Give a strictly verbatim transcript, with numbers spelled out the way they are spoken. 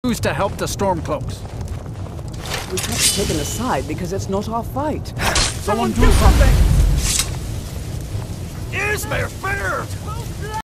Who's to help the Stormcloaks? We have to take an aside because it's not our fight. Someone do something! Ysmir, fair!